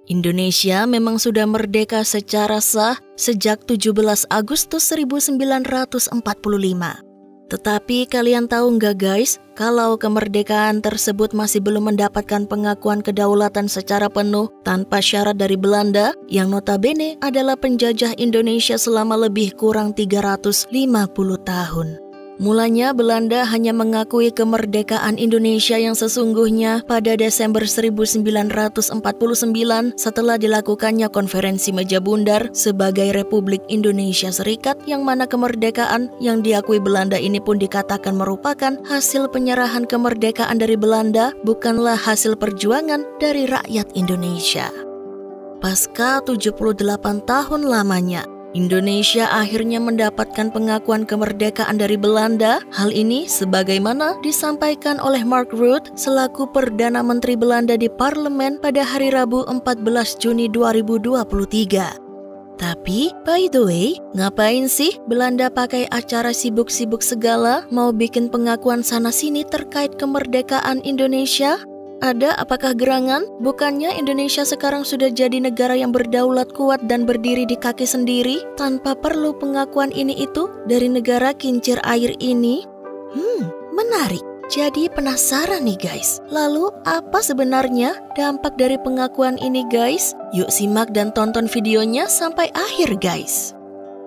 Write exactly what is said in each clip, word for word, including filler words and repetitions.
Indonesia memang sudah merdeka secara sah sejak tujuh belas Agustus seribu sembilan ratus empat puluh lima. Tetapi kalian tahu nggak guys, kalau kemerdekaan tersebut masih belum mendapatkan pengakuan kedaulatan secara penuh tanpa syarat dari Belanda, yang notabene adalah penjajah Indonesia selama lebih kurang tiga ratus lima puluh tahun. Mulanya Belanda hanya mengakui kemerdekaan Indonesia yang sesungguhnya pada Desember seribu sembilan ratus empat puluh sembilan setelah dilakukannya konferensi meja bundar sebagai Republik Indonesia Serikat, yang mana kemerdekaan yang diakui Belanda ini pun dikatakan merupakan hasil penyerahan kemerdekaan dari Belanda, bukanlah hasil perjuangan dari rakyat Indonesia. Pasca tujuh puluh delapan tahun lamanya, Indonesia akhirnya mendapatkan pengakuan kemerdekaan dari Belanda. Hal ini sebagaimana disampaikan oleh Mark Rutte selaku Perdana Menteri Belanda di parlemen pada hari Rabu empat belas Juni dua ribu dua puluh tiga. Tapi, by the way, ngapain sih Belanda pakai acara sibuk-sibuk segala mau bikin pengakuan sana-sini terkait kemerdekaan Indonesia? Ada apakah gerangan? Bukannya Indonesia sekarang sudah jadi negara yang berdaulat kuat dan berdiri di kaki sendiri tanpa perlu pengakuan ini itu dari negara kincir air ini? Hmm, menarik. Jadi penasaran nih guys. Lalu apa sebenarnya dampak dari pengakuan ini guys? Yuk simak dan tonton videonya sampai akhir guys.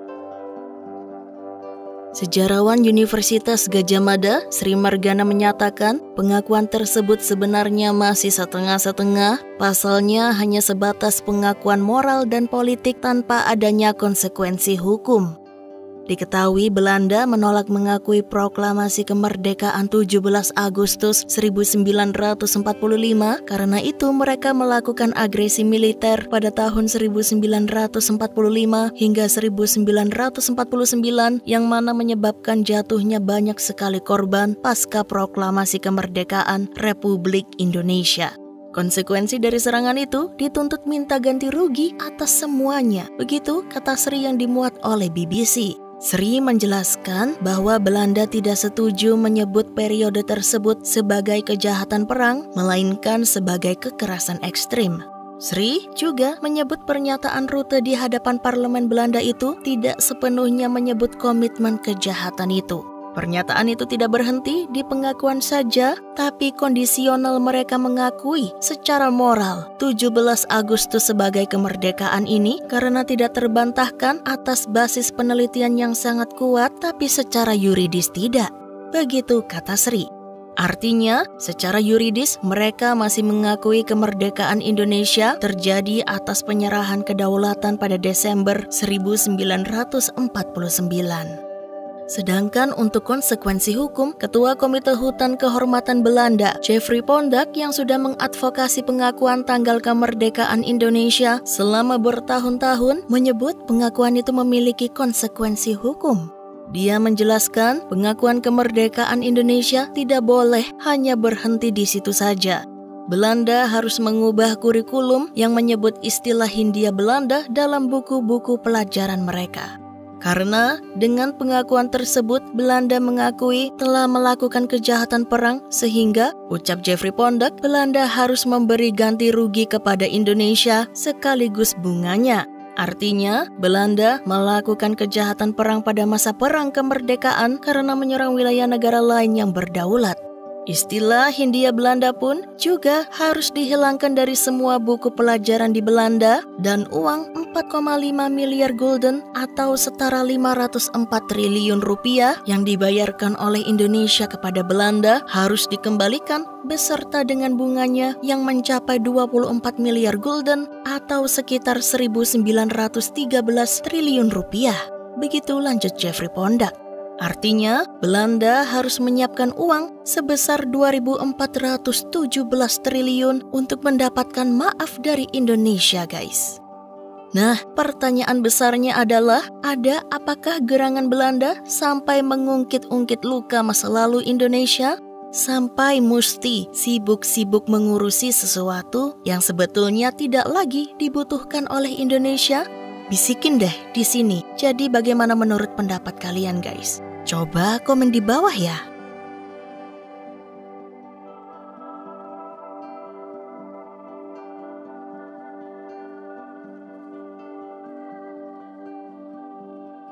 Sejarawan Universitas Gadjah Mada, Sri Margana menyatakan pengakuan tersebut sebenarnya masih setengah-setengah, pasalnya hanya sebatas pengakuan moral dan politik tanpa adanya konsekuensi hukum. Diketahui Belanda menolak mengakui proklamasi kemerdekaan tujuh belas Agustus seribu sembilan ratus empat puluh lima, karena itu mereka melakukan agresi militer pada tahun seribu sembilan ratus empat puluh lima hingga seribu sembilan ratus empat puluh sembilan, yang mana menyebabkan jatuhnya banyak sekali korban pasca proklamasi kemerdekaan Republik Indonesia. Konsekuensi dari serangan itu dituntut minta ganti rugi atas semuanya. Begitu kata Sri yang dimuat oleh B B C. Sri menjelaskan bahwa Belanda tidak setuju menyebut periode tersebut sebagai kejahatan perang, melainkan sebagai kekerasan ekstrim. Sri juga menyebut pernyataan Rutte di hadapan parlemen Belanda itu tidak sepenuhnya menyebut komitmen kejahatan itu. Pernyataan itu tidak berhenti di pengakuan saja, tapi kondisional mereka mengakui secara moral tujuh belas Agustus sebagai kemerdekaan ini karena tidak terbantahkan atas basis penelitian yang sangat kuat, tapi secara yuridis tidak. Begitu kata Sri. Artinya, secara yuridis mereka masih mengakui kemerdekaan Indonesia terjadi atas penyerahan kedaulatan pada Desember seribu sembilan ratus empat puluh sembilan. Sedangkan untuk konsekuensi hukum, Ketua Komite Hutan Kehormatan Belanda, Jeffrey Pondak, yang sudah mengadvokasi pengakuan tanggal kemerdekaan Indonesia selama bertahun-tahun, menyebut pengakuan itu memiliki konsekuensi hukum. Dia menjelaskan pengakuan kemerdekaan Indonesia tidak boleh hanya berhenti di situ saja. Belanda harus mengubah kurikulum yang menyebut istilah Hindia Belanda dalam buku-buku pelajaran mereka. Karena dengan pengakuan tersebut Belanda mengakui telah melakukan kejahatan perang, sehingga, ucap Jeffrey Pondak, Belanda harus memberi ganti rugi kepada Indonesia sekaligus bunganya. Artinya, Belanda melakukan kejahatan perang pada masa perang kemerdekaan karena menyerang wilayah negara lain yang berdaulat. Istilah Hindia Belanda pun juga harus dihilangkan dari semua buku pelajaran di Belanda, dan uang empat koma lima miliar gulden atau setara lima ratus empat triliun rupiah yang dibayarkan oleh Indonesia kepada Belanda harus dikembalikan beserta dengan bunganya yang mencapai dua puluh empat miliar gulden atau sekitar seribu sembilan ratus tiga belas triliun rupiah. Begitu lanjut Jeffrey Pondak. Artinya, Belanda harus menyiapkan uang sebesar dua ribu empat ratus tujuh belas triliun untuk mendapatkan maaf dari Indonesia, guys. Nah, pertanyaan besarnya adalah, ada apakah gerangan Belanda sampai mengungkit-ungkit luka masa lalu Indonesia? Sampai mesti sibuk-sibuk mengurusi sesuatu yang sebetulnya tidak lagi dibutuhkan oleh Indonesia? Bisikin deh di sini. Jadi bagaimana menurut pendapat kalian, guys? Coba komen di bawah ya.